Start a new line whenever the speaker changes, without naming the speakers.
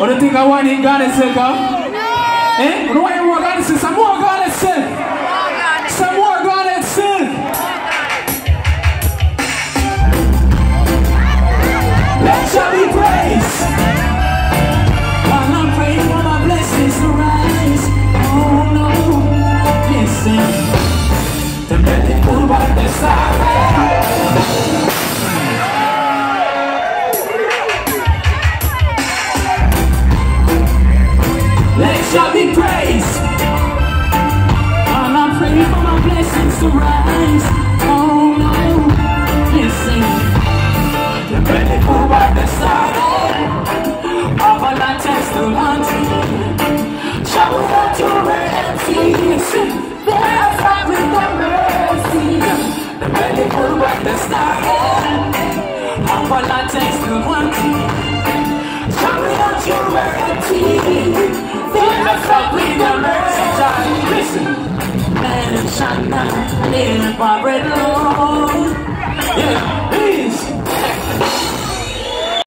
What do you think I want in Ghana, say, girl? Eh? What do I want Ghana, say? Some more Ghana, say. Some more Ghana, say. Let shall be praised. While I'm praying for my blessings to rise. Oh no, listen. The belly pull back the side. Let shall be praised. While I'm praying for my blessings to rise. Oh no, listen. The belly pull back the side. Our lanterns to launching. Shall we not to empty? There's God with the mercy. The belly pull back the side. Our lanterns to launching. Shall we not to empty? There's God with the mercy. Listen, man, shall not live by bread alone.